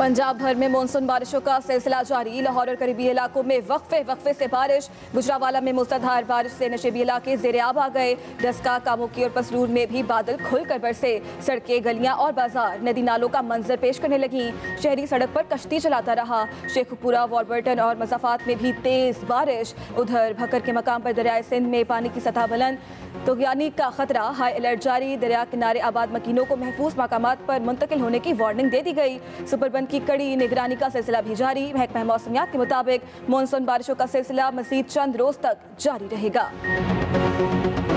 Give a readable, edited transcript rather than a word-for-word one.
पंजाब भर में मानसून बारिशों का सिलसिला जारी। लाहौर और करीबी इलाकों में वक्फे से बारिश। गुजरावाला में मूसलाधार बारिश से नशेबी इलाके ज़ेर-ए-आब आ गए। डस्का, कामोकी और पसरूर में भी बादल खुलकर बरसे। सड़कें, गलियां और बाजार नदी नालों का मंजर पेश करने लगी। शहरी सड़क पर कश्ती चलाता रहा। शेखपुरा, वॉरबर्टन और मसाफात में भी तेज बारिश। उधर भकर के मकाम पर दरियाए सिंध में पानी की सतह बुलंद, तुगयानी का खतरा, हाई अलर्ट जारी। दरिया किनारे आबाद मकीनों को महफूज मकामात पर मुंतकिल होने की वार्निंग दे दी गई। सुपरबंद की कड़ी निगरानी का सिलसिला भी जारी। महकमा मौसमियात के मुताबिक मानसून बारिशों का सिलसिला मजीद चंद रोज तक जारी रहेगा।